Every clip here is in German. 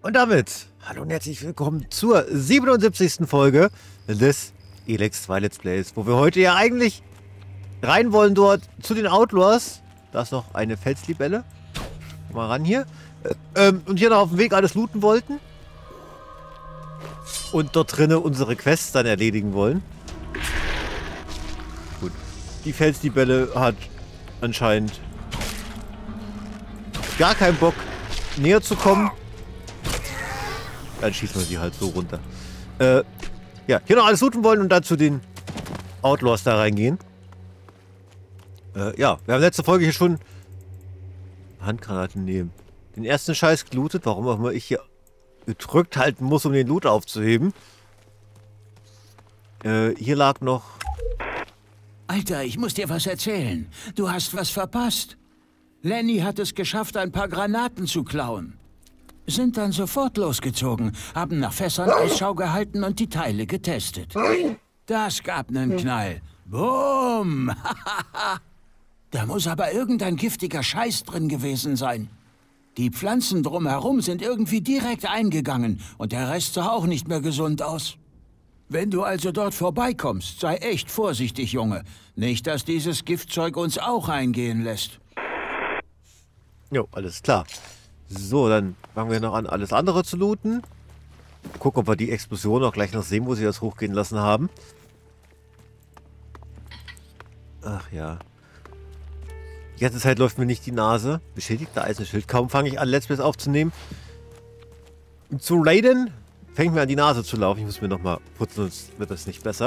Und damit, hallo und herzlich willkommen zur 77. Folge des Elex 2 Let's Plays, wo wir heute ja eigentlich rein wollen dort zu den Outlaws. Da ist noch eine Felslibelle. Mal ran hier. Und hier noch auf dem Weg alles looten wollten. Und dort drinnen unsere Quests dann erledigen wollen. Gut. Die Felslibelle hat anscheinend gar keinen Bock, näher zu kommen. Dann schießen wir sie halt so runter. Ja, hier noch alles looten wollen und dann zu den Outlaws da reingehen. Ja, wir haben letzte Folge hier schon Handgranaten nehmen. Den ersten Scheiß gelootet, warum auch immer ich hier gedrückt halten muss, um den Loot aufzuheben. Hier lag noch... Alter, ich muss dir was erzählen. Du hast was verpasst. Lenny hat es geschafft, ein paar Granaten zu klauen. Sind dann sofort losgezogen, haben nach Fässern Ausschau gehalten und die Teile getestet. Das gab nen Knall. Boom! Da muss aber irgendein giftiger Scheiß drin gewesen sein. Die Pflanzen drumherum sind irgendwie direkt eingegangen und der Rest sah auch nicht mehr gesund aus. Wenn du also dort vorbeikommst, sei echt vorsichtig, Junge. Nicht, dass dieses Giftzeug uns auch eingehen lässt. Jo, alles klar. So, dann fangen wir noch an, alles andere zu looten. Gucken, ob wir die Explosion auch gleich noch sehen, wo sie das hochgehen lassen haben. Ach ja. Die ganze Zeit läuft mir nicht die Nase. Beschädigter Eisenschild. Kaum fange ich an, Let's Plays aufzunehmen. Zu raiden, fängt mir an, die Nase zu laufen. Ich muss mir nochmal putzen, sonst wird das nicht besser.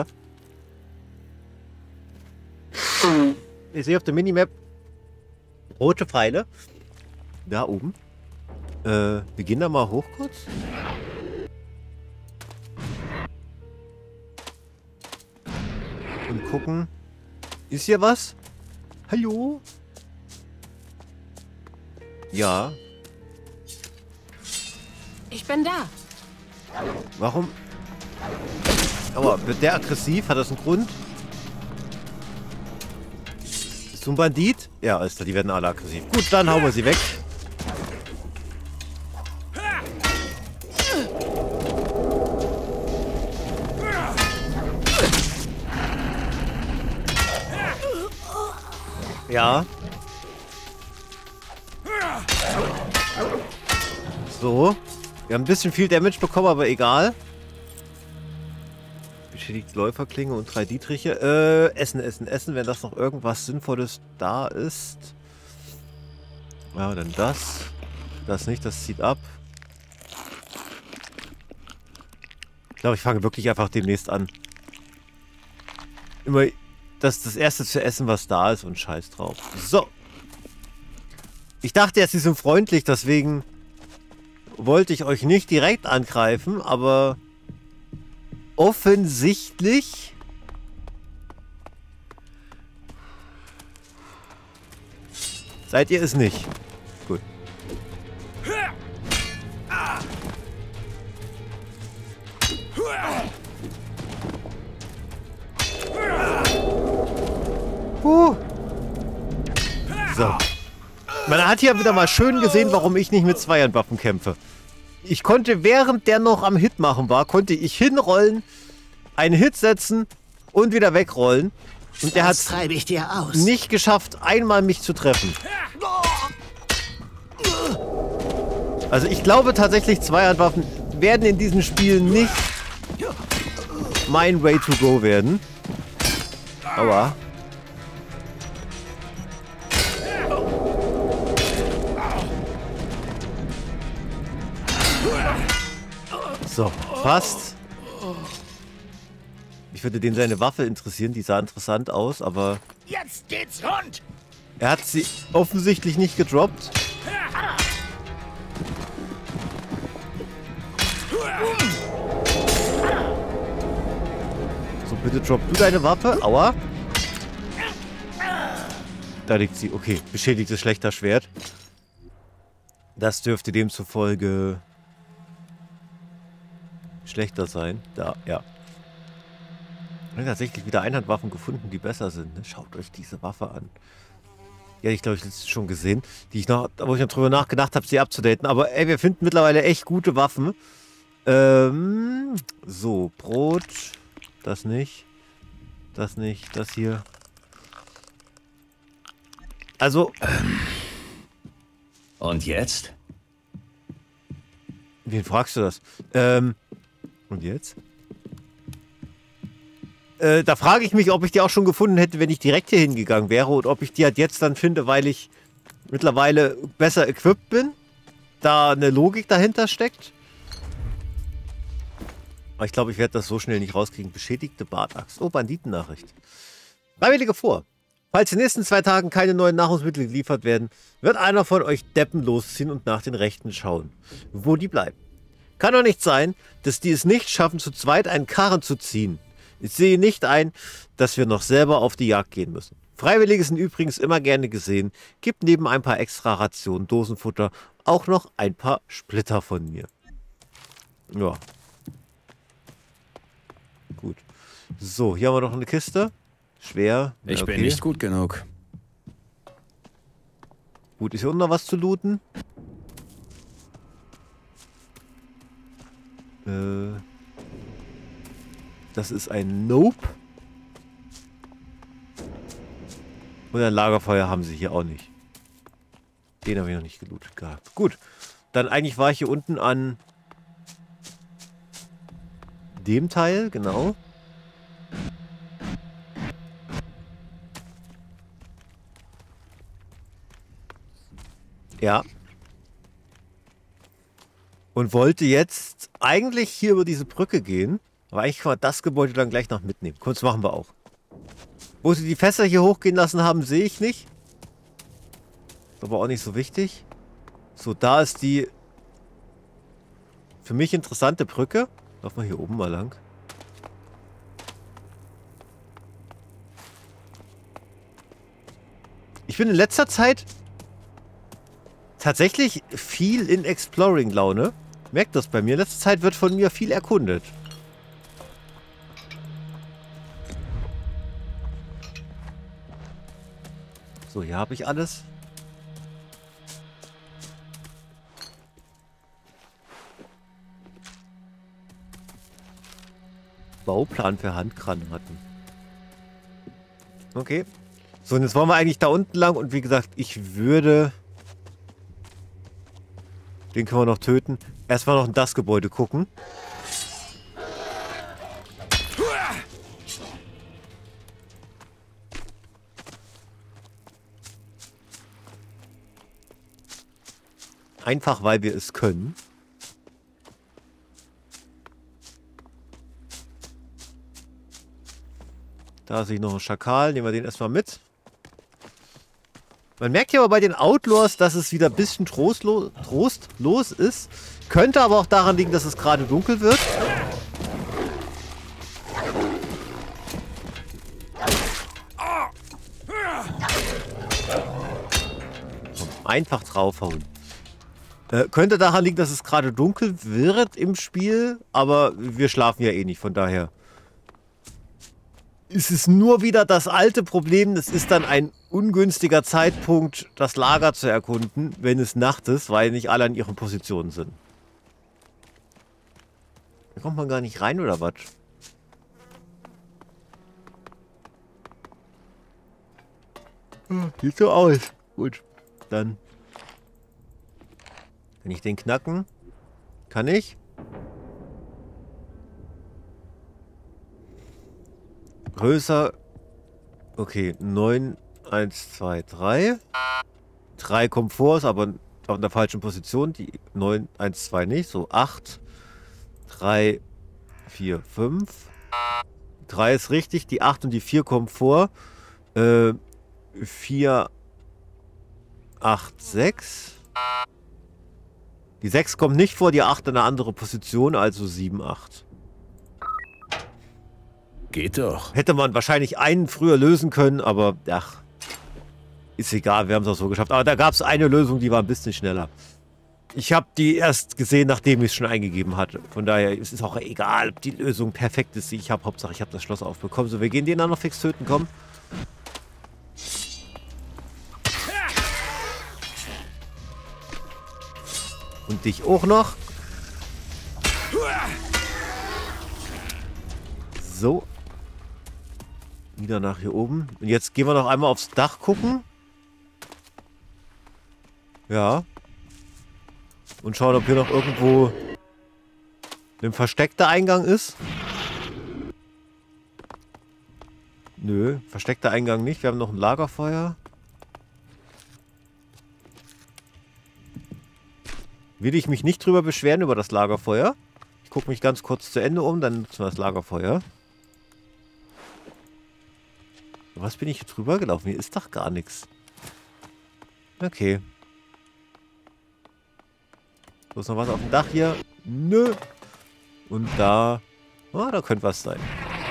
Ich sehe auf der Minimap rote Pfeile. Da oben. Wir gehen da mal hoch kurz. Und gucken. Ist hier was? Hallo? Ja. Ich bin da. Warum? Aber wird der aggressiv? Hat das einen Grund? Bist du ein Bandit? Ja, ist klar, die werden alle aggressiv. Gut, dann hauen wir sie weg. Ja. So. Wir haben ein bisschen viel Damage bekommen, aber egal. Beschädigte Läuferklinge und 3 Dietriche. Essen, wenn das noch irgendwas Sinnvolles da ist. Ja, dann das. Das nicht, das zieht ab. Ich glaube, ich fange wirklich einfach demnächst an. Immer das erste zu essen, was da ist und scheiß drauf. So. Ich dachte erst, sie sind freundlich, deswegen wollte ich euch nicht direkt angreifen, aber offensichtlich seid ihr es nicht. Gut. So. Man hat hier wieder mal schön gesehen, warum ich nicht mit Zweihandwaffen kämpfe. Ich konnte, während der noch am Hit machen war, konnte ich hinrollen, einen Hit setzen und wieder wegrollen. Und der hat es nicht geschafft, einmal mich zu treffen. Also ich glaube tatsächlich, Zweihandwaffen werden in diesem Spiel nicht mein Way to go werden. Aua. So, fast. Ich würde den seine Waffe interessieren, die sah interessant aus, aber... Jetzt geht's rund! Er hat sie offensichtlich nicht gedroppt. So, bitte drop du deine Waffe. Aua. Da liegt sie. Okay, beschädigtes Schlächterschwert. Das dürfte demzufolge schlechter sein. Da, ja. Ich habe tatsächlich wieder Einhandwaffen gefunden, die besser sind. Ne? Schaut euch diese Waffe an. Ja, ich glaube, ich habe es schon gesehen. Wo ich noch drüber nachgedacht habe, sie abzudaten. Aber ey, wir finden mittlerweile echt gute Waffen. So, Brot. Das nicht. Das nicht. Das hier. Also. Und jetzt? Wen fragst du das? Und jetzt? Da frage ich mich, ob ich die auch schon gefunden hätte, wenn ich direkt hier hingegangen wäre. Und ob ich die halt jetzt dann finde, weil ich mittlerweile besser equipped bin. Da eine Logik dahinter steckt. Aber ich glaube, ich werde das so schnell nicht rauskriegen. Beschädigte Bartaxt. Oh, Banditennachricht. Freiwillige vor. Falls in den nächsten 2 Tagen keine neuen Nahrungsmittel geliefert werden, wird einer von euch Deppen losziehen und nach den Rechten schauen, wo die bleiben. Kann doch nicht sein, dass die es nicht schaffen, zu zweit einen Karren zu ziehen. Ich sehe nicht ein, dass wir noch selber auf die Jagd gehen müssen. Freiwillige sind übrigens immer gerne gesehen. Gibt neben ein paar extra Rationen, Dosenfutter auch noch ein paar Splitter von mir. Ja. Gut. So, hier haben wir noch eine Kiste. Schwer. Ich bin nicht gut genug. Gut, ist hier unten noch was zu looten? Das ist ein Nope. Und ein Lagerfeuer haben sie hier auch nicht. Den habe ich noch nicht gelootet gehabt. Gut. Dann eigentlich war ich hier unten an dem Teil, genau. Ja. Und wollte jetzt eigentlich hier über diese Brücke gehen. Aber eigentlich kann man das Gebäude dann gleich noch mitnehmen. Kurz machen wir auch. Wo sie die Fässer hier hochgehen lassen haben, sehe ich nicht. Ist aber auch nicht so wichtig. So, da ist die für mich interessante Brücke. Laufen wir hier oben mal lang. Ich bin in letzter Zeit tatsächlich viel in Exploring-Laune. Merkt das bei mir. In letzter Zeit wird von mir viel erkundet. So, hier habe ich alles. Bauplan für Handgranaten. Okay. So, und jetzt wollen wir eigentlich da unten lang. Und wie gesagt, ich würde... Den können wir noch töten. Erstmal noch in das Gebäude gucken. Einfach, weil wir es können. Da sehe ich noch einen Schakal. Nehmen wir den erstmal mit. Man merkt ja aber bei den Outlaws, dass es wieder ein bisschen trostlos ist. Könnte aber auch daran liegen, dass es gerade dunkel wird. Einfach draufhauen. Könnte daran liegen, dass es gerade dunkel wird im Spiel, aber wir schlafen ja eh nicht, von daher ist es nur wieder das alte Problem. Es ist dann ein ungünstiger Zeitpunkt, das Lager zu erkunden, wenn es Nacht ist, weil nicht alle an ihren Positionen sind. Da kommt man gar nicht rein, oder was? Sieht so aus. Gut, dann kann ich den knacken. Kann ich? Größer. Okay, 9, 1, 2, 3. 3 Komforts, aber auch in der falschen Position. Die 9, 1, 2 nicht. So 8, 3, 4, 5. 3 ist richtig. Die 8 und die 4 kommen vor. 4, 8, 6. Die 6 kommt nicht vor, die 8 in eine andere Position, also 7, 8. Geht doch. Hätte man wahrscheinlich einen früher lösen können, aber ach, ist egal, wir haben es auch so geschafft. Aber da gab es eine Lösung, die war ein bisschen schneller. Ich habe die erst gesehen, nachdem ich es schon eingegeben hatte. Von daher ist es auch egal, ob die Lösung perfekt ist, die ich habe. Hauptsache, ich habe das Schloss aufbekommen. So, wir gehen den dann noch fix töten, komm. Und dich auch noch. So. Wieder nach hier oben. Und jetzt gehen wir noch einmal aufs Dach gucken. Ja. Und schauen, ob hier noch irgendwo ein versteckter Eingang ist. Nö, versteckter Eingang nicht. Wir haben noch ein Lagerfeuer. Will ich mich nicht drüber beschweren über das Lagerfeuer. Ich gucke mich ganz kurz zu Ende um, dann nutzen wir das Lagerfeuer. Was bin ich hier drüber gelaufen? Hier ist doch gar nichts. Okay. So, ist noch was auf dem Dach hier? Nö. Und da... Oh, da könnte was sein.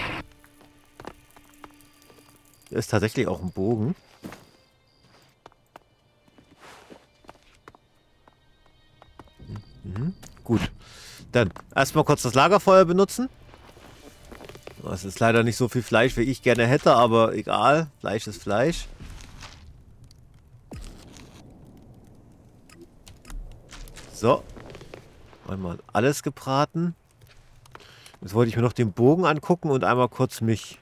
Da ist tatsächlich auch ein Bogen. Gut. Dann erstmal kurz das Lagerfeuer benutzen. Es ist leider nicht so viel Fleisch, wie ich gerne hätte, aber egal. Fleisch ist Fleisch. So. Einmal alles gebraten. Jetzt wollte ich mir noch den Bogen angucken und einmal kurz mich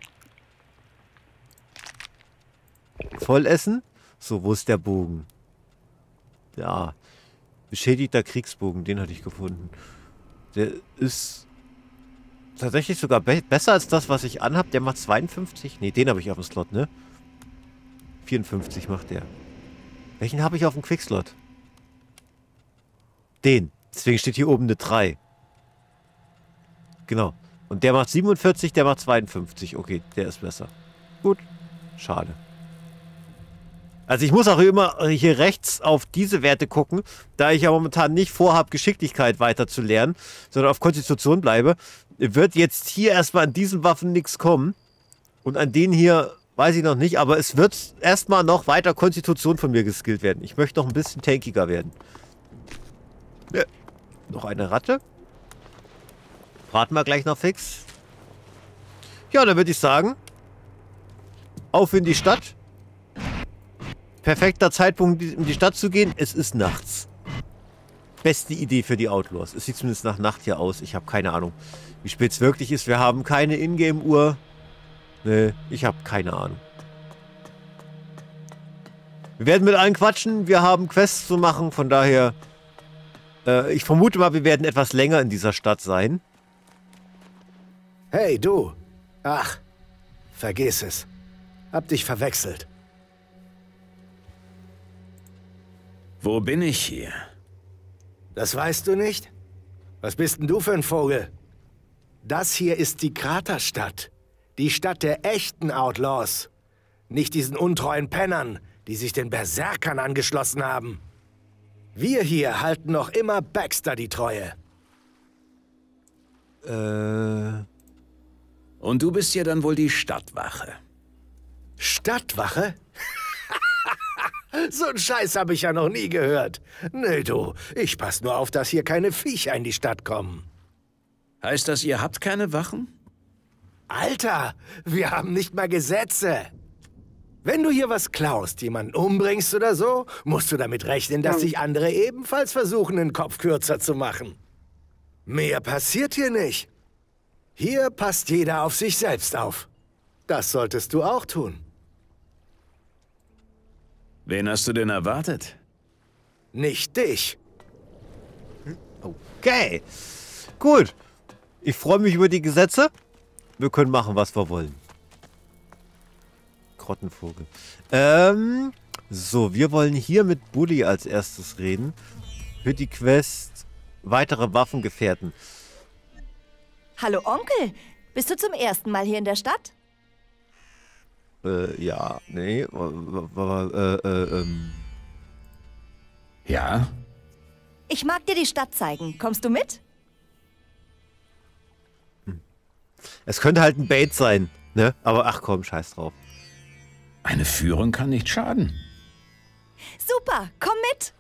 voll essen. So, wo ist der Bogen? Ja. Beschädigter Kriegsbogen, den hatte ich gefunden. Der ist tatsächlich sogar besser als das, was ich anhab. Der macht 52. Ne, den habe ich auf dem Slot, ne? 54 macht der. Welchen habe ich auf dem Quickslot? Den. Deswegen steht hier oben eine 3. Genau. Und der macht 47, der macht 52. Okay, der ist besser. Gut. Schade. Also ich muss auch immer hier rechts auf diese Werte gucken, da ich ja momentan nicht vorhabe, Geschicklichkeit weiter zu lernen, sondern auf Konstitution bleibe, wird jetzt hier erstmal an diesen Waffen nichts kommen. Und an denen hier weiß ich noch nicht, aber es wird erstmal noch weiter Konstitution von mir geskillt werden. Ich möchte noch ein bisschen tankiger werden. Ja. Noch eine Ratte. Braten wir gleich noch fix. Ja, dann würde ich sagen, auf in die Stadt. Perfekter Zeitpunkt, in die Stadt zu gehen. Es ist nachts. Beste Idee für die Outlaws. Es sieht zumindest nach Nacht hier aus. Ich habe keine Ahnung, wie spät es wirklich ist. Wir haben keine Ingame-Uhr. Nee, ich habe keine Ahnung. Wir werden mit allen quatschen. Wir haben Quests zu machen. Von daher, ich vermute mal, wir werden etwas länger in dieser Stadt sein. Hey, du. Ach, vergiss es. Hab dich verwechselt. Wo bin ich hier? Das weißt du nicht? Was bist denn du für ein Vogel? Das hier ist die Kraterstadt. Die Stadt der echten Outlaws. Nicht diesen untreuen Pennern, die sich den Berserkern angeschlossen haben. Wir hier halten noch immer Baxter die Treue. Und du bist ja dann wohl die Stadtwache. Stadtwache? So einen Scheiß habe ich ja noch nie gehört. Nee, du, ich pass nur auf, dass hier keine Viecher in die Stadt kommen. Heißt das, ihr habt keine Wachen? Alter, wir haben nicht mal Gesetze. Wenn du hier was klaust, jemanden umbringst oder so, musst du damit rechnen, dass sich andere ebenfalls versuchen, den Kopf kürzer zu machen. Mehr passiert hier nicht. Hier passt jeder auf sich selbst auf. Das solltest du auch tun. Wen hast du denn erwartet? Nicht dich. Okay. Gut. Ich freue mich über die Gesetze. Wir können machen, was wir wollen. Grottenvogel. So, wir wollen hier mit Bully als erstes reden. Für die Quest weitere Waffengefährten. Hallo Onkel, bist du zum ersten Mal hier in der Stadt? Ja, nee. Ja? Ich mag dir die Stadt zeigen. Kommst du mit? Es könnte halt ein Bait sein, ne? Aber ach komm, scheiß drauf. Eine Führung kann nicht schaden. Super, komm mit!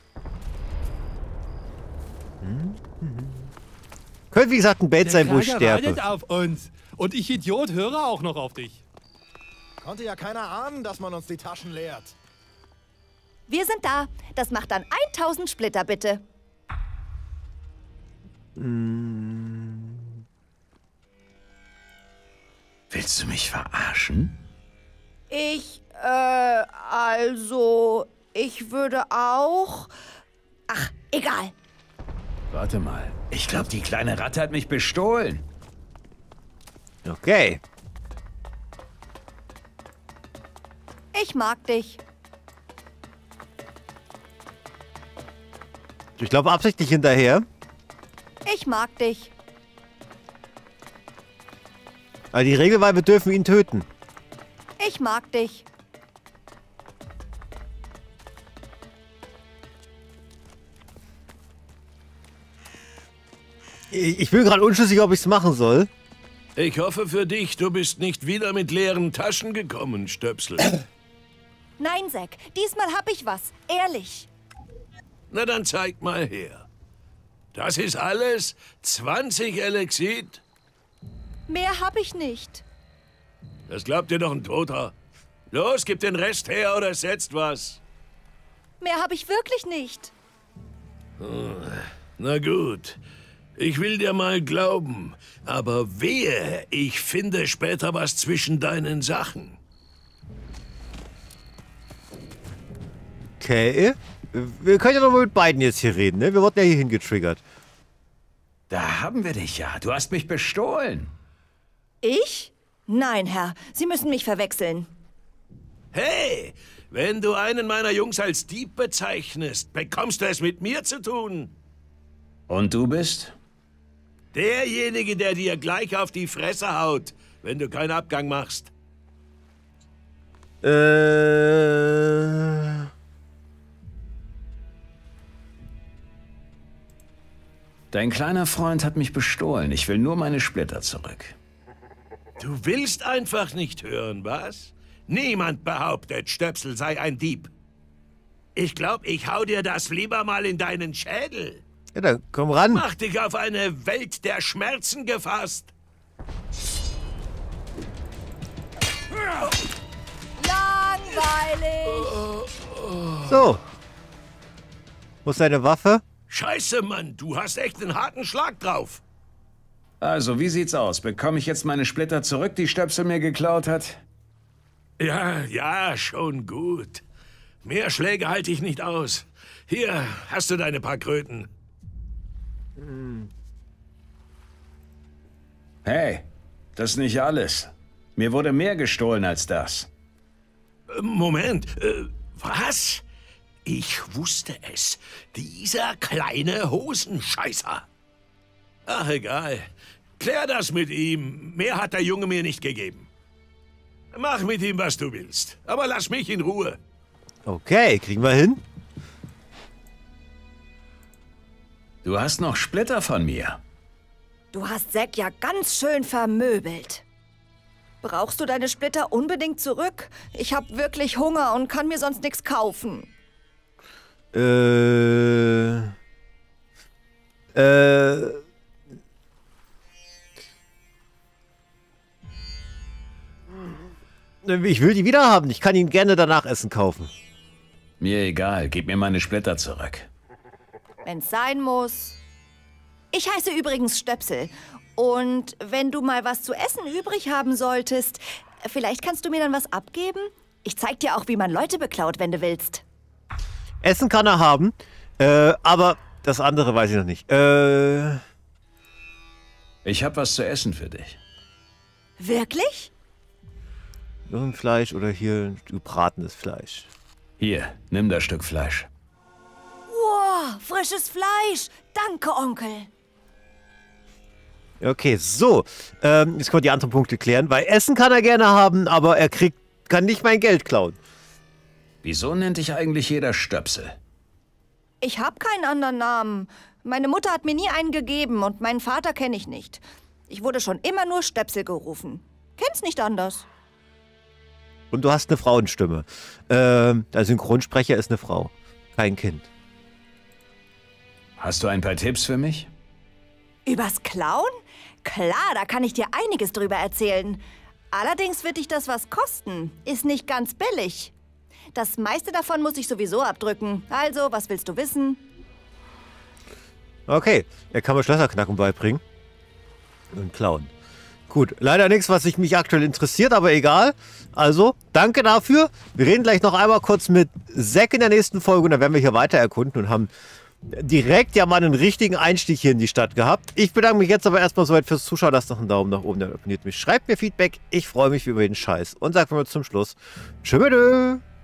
Könnte wie gesagt ein Bait sein, wo ich Krager sterbe. wartet auf uns. Und ich Idiot höre auch noch auf dich. Konnte ja keiner ahnen, dass man uns die Taschen leert. Wir sind da. Das macht dann 1000 Splitter, bitte. Willst du mich verarschen? Also, ich würde auch... Ach, egal. Warte mal. Ich glaube, die kleine Ratte hat mich bestohlen. Okay. Ich mag dich. Ich glaube absichtlich hinterher. Ich mag dich. Aber die Regel war, wir dürfen ihn töten. Ich mag dich. Ich bin gerade unschlüssig, ob ich es machen soll. Ich hoffe für dich, du bist nicht wieder mit leeren Taschen gekommen, Stöpsel. Nein, Zack, diesmal hab ich was. Ehrlich. Na dann zeig mal her. Das ist alles? 20 Elexit? Mehr hab ich nicht. Das glaubt dir doch ein Toter. Los, gib den Rest her oder setzt was. Mehr hab ich wirklich nicht. Na gut. Ich will dir mal glauben, aber wehe, ich finde später was zwischen deinen Sachen. Okay. Wir können ja noch mal mit beiden jetzt hier reden, ne? Wir wurden ja hier hingetriggert. Da haben wir dich ja. Du hast mich bestohlen. Ich? Nein, Herr. Sie müssen mich verwechseln. Hey, wenn du einen meiner Jungs als Dieb bezeichnest, bekommst du es mit mir zu tun. Und du bist? Derjenige, der dir gleich auf die Fresse haut, wenn du keinen Abgang machst. Dein kleiner Freund hat mich bestohlen. Ich will nur meine Splitter zurück. Du willst einfach nicht hören, was? Niemand behauptet, Stöpsel sei ein Dieb. Ich glaube, ich hau dir das lieber mal in deinen Schädel. Ja, dann komm ran. Mach dich auf eine Welt der Schmerzen gefasst. Langweilig. So. Wo ist deine Waffe? Scheiße, Mann, du hast echt einen harten Schlag drauf. Also, wie sieht's aus? Bekomme ich jetzt meine Splitter zurück, die Stöpsel mir geklaut hat? Ja, schon gut. Mehr Schläge halte ich nicht aus. Hier hast du deine paar Kröten. Hey, das ist nicht alles. Mir wurde mehr gestohlen als das. Moment, was? Ich wusste es. Dieser kleine Hosenscheißer. Ach, egal. Klär das mit ihm. Mehr hat der Junge mir nicht gegeben. Mach mit ihm, was du willst. Aber lass mich in Ruhe. Okay, kriegen wir hin. Du hast noch Splitter von mir. Du hast Zack ja ganz schön vermöbelt. Brauchst du deine Splitter unbedingt zurück? Ich hab wirklich Hunger und kann mir sonst nichts kaufen. Ich will die wieder haben. Ich kann ihn gerne danach Essen kaufen. Mir egal, gib mir meine Splitter zurück. Wenn's sein muss. Ich heiße übrigens Stöpsel. Und wenn du mal was zu essen übrig haben solltest, vielleicht kannst du mir dann was abgeben? Ich zeig dir auch, wie man Leute beklaut, wenn du willst. Essen kann er haben, aber das andere weiß ich noch nicht. Ich hab was zu essen für dich. Wirklich? Nur ein Fleisch oder hier gebratenes Fleisch. Hier, nimm das Stück Fleisch. Wow, frisches Fleisch. Danke, Onkel. Okay, so. Jetzt können wir die anderen Punkte klären, weil Essen kann er gerne haben, aber er kann nicht mein Geld klauen. Wieso nennt dich eigentlich jeder Stöpsel? Ich hab keinen anderen Namen. Meine Mutter hat mir nie einen gegeben und meinen Vater kenne ich nicht. Ich wurde schon immer nur Stöpsel gerufen. Kenn's nicht anders. Und du hast eine Frauenstimme. Der Synchronsprecher ist eine Frau, kein Kind. Hast du ein paar Tipps für mich? Übers Klauen? Klar, da kann ich dir einiges drüber erzählen. Allerdings wird dich das was kosten. Ist nicht ganz billig. Das meiste davon muss ich sowieso abdrücken. Also, was willst du wissen? Okay, er kann mir Schlösserknacken beibringen. Und klauen. Gut, leider nichts, was mich aktuell interessiert, aber egal. Also, danke dafür. Wir reden gleich noch einmal kurz mit Zack in der nächsten Folge und dann werden wir hier weiter erkunden und haben direkt ja mal einen richtigen Einstieg hier in die Stadt gehabt. Ich bedanke mich jetzt aber erstmal soweit fürs Zuschauen. Lasst noch einen Daumen nach oben, dann abonniert mich. Schreibt mir Feedback. Ich freue mich über jeden Scheiß. Und sagt mir zum Schluss, tschüss.